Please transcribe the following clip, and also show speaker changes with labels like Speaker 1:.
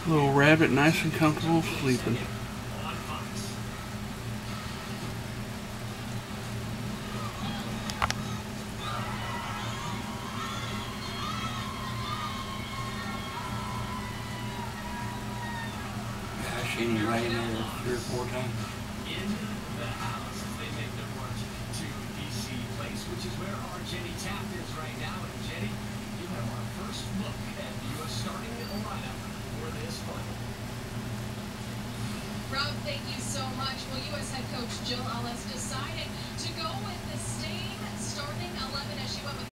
Speaker 1: Little rabbit, nice and comfortable, sleeping.
Speaker 2: I've seen him right in there 3 or 4 times.
Speaker 3: In the house as they make their march to DC Place, which is where our Jenny Taft is right now. And Jenny, you have our first look at the U.S. starting lineup for this final.
Speaker 4: Rob, thank you so much. Well, U.S. head coach Jill Ellis decided to go with the same starting 11